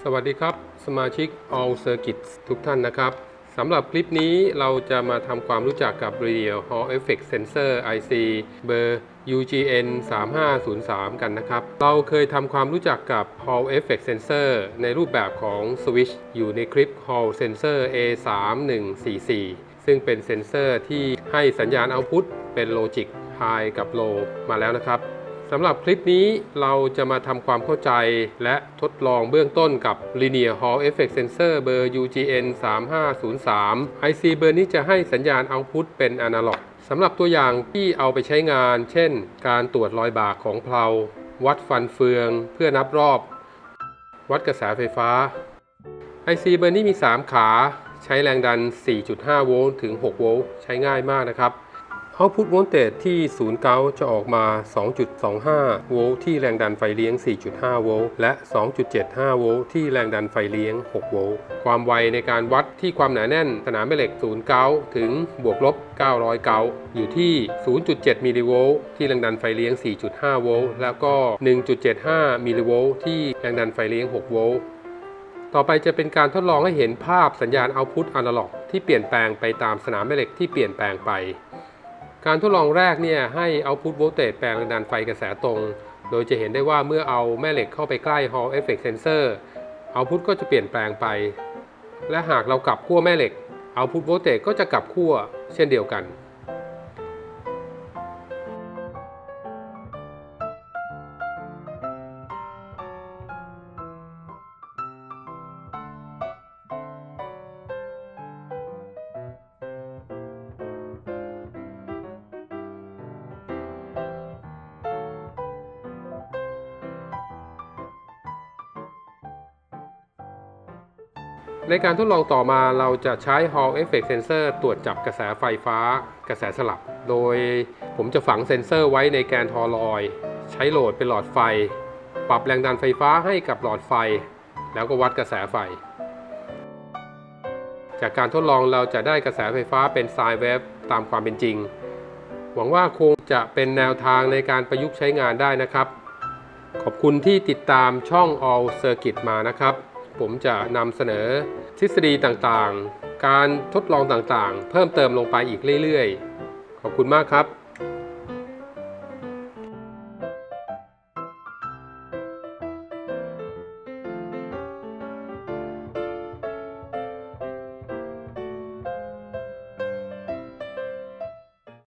วัสดีครับสมาชิก All Circuits ทุกท่านนะครับสำหรับคลิปนี้เราจะมาทำความรู้จักกับ Linear Hall Effect Sensor IC เบอร์ UGN 3503กันนะครับเราเคยทำความรู้จักกับ Hall Effect Sensor ในรูปแบบของ Switch อยู่ในคลิป Hall Sensor A3144 ซึ่งเป็นเซนเซอร์ที่ให้สัญญาณ Output เป็น Logic High กับ Low มาแล้วนะครับสำหรับคลิปนี้เราจะมาทำความเข้าใจและทดลองเบื้องต้นกับ Linear Hall Effect Sensor เบอร์ UGN 3503 IC เบอร์นี้จะให้สัญญาณ Output เป็นอนาล็อกสำหรับตัวอย่างที่เอาไปใช้งานเช่นการตรวจรอยบากของเพลาวัดฟันเฟืองเพื่อนับรอบวัดกระแสไฟฟ้า IC เบอร์นี้มี3ขาใช้แรงดัน 4.5 โวลต์ถึง 6 โวลต์ใช้ง่ายมากนะครับOutput Voltage ที่0 เกาจะออกมา 2.25 โวลต์ที่แรงดันไฟเลี้ยง 4.5 โวลต์และ 2.75 โวลต์ที่แรงดันไฟเลี้ยง 6 โวลต์ความไวในการวัดที่ความหนาแน่นสนามแม่เหล็ก 0 เกาถึงบวกลบ 900 เกาอยู่ที่ 0.7 มิลลิโวลต์ที่แรงดันไฟเลี้ยง 4.5 โวลต์แล้วก็ 1.75 มิลลิโวลต์ที่แรงดันไฟเลี้ยง 6 โวลต์ต่อไปจะเป็นการทดลองให้เห็นภาพสัญญาณ Output Analog ที่เปลี่ยนแปลงไปตามสนามแม่เหล็กที่เปลี่ยนแปลงไปการทดลองแรกเนี่ยให้ Output Voltage แปลงแรงดันไฟกระแสตรงโดยจะเห็นได้ว่าเมื่อเอาแม่เหล็กเข้าไปใกล้ Hall Effect Sensor Output ก็จะเปลี่ยนแปลงไปและหากเรากลับขั้วแม่เหล็ก Output Voltage ก็จะกลับขั้วเช่นเดียวกันในการทดลองต่อมาเราจะใช้ Hall Effect Sensor ตรวจจับกระแสไฟฟ้ากระแสสลับโดยผมจะฝังเซ็นเซอร์ไว้ในแกนทอรอยด์ใช้โหลดเป็นหลอดไฟปรับแรงดันไฟฟ้าให้กับหลอดไฟแล้วก็วัดกระแสไฟจากการทดลองเราจะได้กระแสไฟฟ้าเป็นไซน์เวฟตามความเป็นจริงหวังว่าคงจะเป็นแนวทางในการประยุกต์ใช้งานได้นะครับขอบคุณที่ติดตามช่อง All Circuit มานะครับผมจะนำเสนอทฤษฎีต่างๆการทดลองต่างๆเพิ่มเติมลงไปอีกเรื่อยๆขอบคุณมากครับ